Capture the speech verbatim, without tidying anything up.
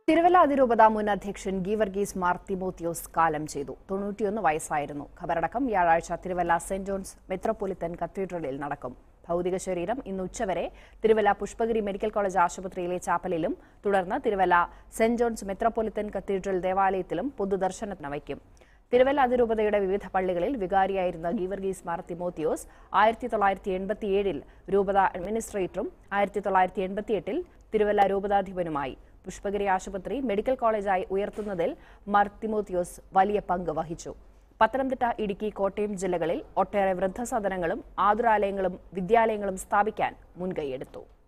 തിരുവല്ല അതിരൂപത മുൻ അധ്യക്ഷൻ ഗീവർഗീസ് മാർ തിമോത്തിയോസ് കാലം ചെയ്തു. തൊണ്ണൂറ്റിയൊന്ന് വയസ്സായിരുന്നു. ഖബറടക്കം വ്യാഴാഴ്ച തിരുവല്ല സെന്റ് ജോൺസ് മെത്രോപൊളിറ്റൻ കത്തീഡ്രലിൽ നടക്കും. ഭൗതിക ശരീരം ഇന്ന് ഉച്ചവരെ തിരുവല്ല പുഷ്പഗിരി മെഡിക്കൽ കോളേജ് ആശുപത്രിയിലെ ചാപ്പലിലും തുടർന്ന് Thiruvalla saint John's metropolitan cathedral ദേവാലയത്തിലും പൊതുദർശനത്തിന് വയ്ക്കും. തിരുവല്ല അതിരൂപതയുടെ വിവിധ പള്ളികളിൽ വികാരിയായിരുന്ന ഗീവർഗീസ് മാർ തിമോത്തിയോസ് ആയിരത്തി തൊള്ളായിരത്തി എൺപത്തിയേഴിൽ രൂപത അഡ്മിനിസ്ട്രേറ്ററും ആയിരത്തി തൊള്ളായിരത്തി എൺപത്തിയെട്ടിൽ തിരുവല്ല രൂപതാധിപനുമായി. പുഷ്പഗിരി ആശുപത്രി മെഡിക്കൽ കോളേജായി ഉയർത്തുന്നതിൽ മാർ തിമോത്തിയോസ് വലിയ പങ്ക് വഹിച്ചു. പത്തനംതിട്ട, ഇടുക്കി, കോട്ടയം ജില്ലകളിൽ ഒട്ടേറെ വൃദ്ധസദനങ്ങളും ആതുരാലയങ്ങളും വിദ്യാലയങ്ങളും സ്ഥാപിക്കാൻ മുൻകൈയെടുത്തു.